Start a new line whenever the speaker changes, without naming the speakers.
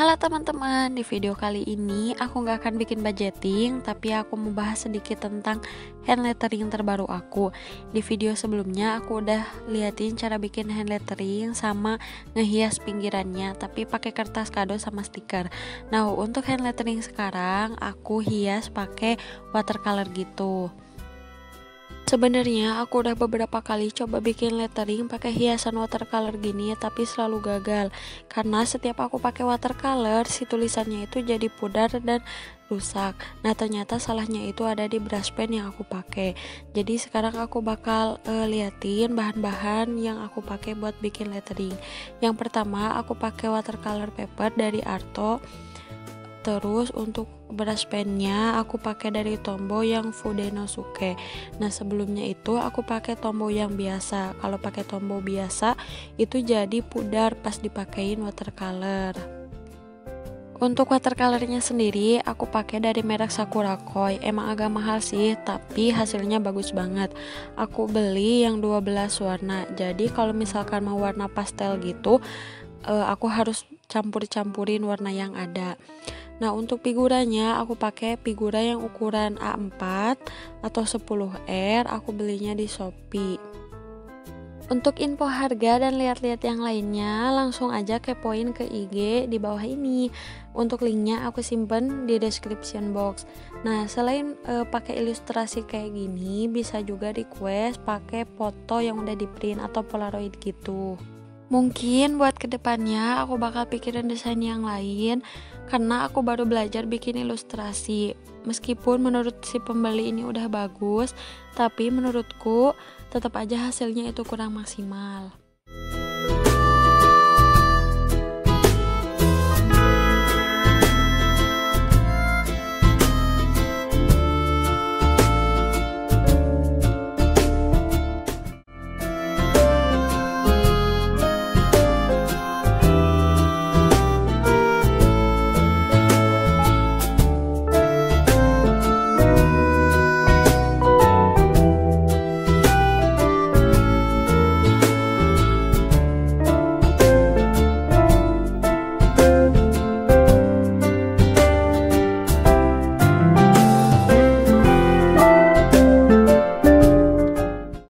Halo teman-teman, di video kali ini aku nggak akan bikin budgeting, tapi aku mau bahas sedikit tentang hand lettering terbaru aku. Di video sebelumnya aku udah liatin cara bikin hand lettering sama ngehias pinggirannya, tapi pakai kertas kado sama stiker. Nah, untuk hand lettering sekarang aku hias pakai watercolor gitu. Sebenarnya aku udah beberapa kali coba bikin lettering pakai hiasan watercolor gini, tapi selalu gagal karena setiap aku pakai watercolor si tulisannya itu jadi pudar dan rusak. Nah, ternyata salahnya itu ada di brush pen yang aku pakai. Jadi sekarang aku bakal liatin bahan-bahan yang aku pakai buat bikin lettering. Yang pertama aku pakai watercolor paper dari Arto. Terus untuk brush pennya aku pakai dari Tombow yang Fudenosuke. Nah, sebelumnya itu aku pakai Tombow yang biasa. Kalau pakai Tombow biasa itu jadi pudar pas dipakein watercolor. Untuk watercolornya sendiri aku pakai dari merek Sakura Koi. Emang agak mahal sih, tapi hasilnya bagus banget. Aku beli yang 12 warna. Jadi kalau misalkan mau warna pastel gitu, aku harus campur-campurin warna yang ada. Nah, untuk figuranya aku pakai figura yang ukuran A4 atau 10R, aku belinya di Shopee. Untuk info harga dan lihat-lihat yang lainnya, langsung aja kepoin ke IG di bawah ini. Untuk linknya aku simpen di description box. Nah, selain pakai ilustrasi kayak gini, bisa juga request pakai foto yang udah di print atau polaroid gitu. Mungkin buat kedepannya aku bakal pikirin desain yang lain karena aku baru belajar bikin ilustrasi. Meskipun menurut si pembeli ini udah bagus, tapi menurutku tetap aja hasilnya itu kurang maksimal.